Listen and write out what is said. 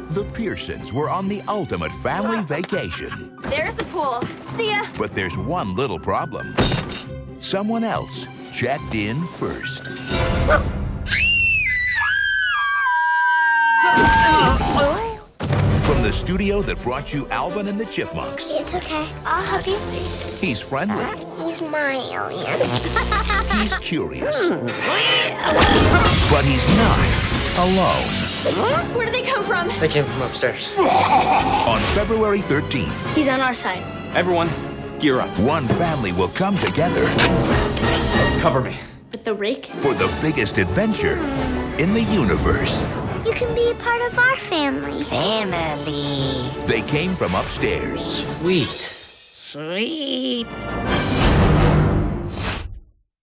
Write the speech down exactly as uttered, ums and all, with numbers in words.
The Pearsons were on the ultimate family vacation. There's the pool. See ya. But there's one little problem. Someone else checked in first. From the studio that brought you Alvin and the Chipmunks. It's okay. I'll hug you. He's friendly. He's my alien. He's curious. But he's not alone. Where did they come from? They came from upstairs. On February thirteenth, He's on our side. Everyone, gear up. one family will come together Cover me. With the rake? for the biggest adventure in the universe. You can be a part of our family. Family. They came from upstairs. Sweet. Sweet.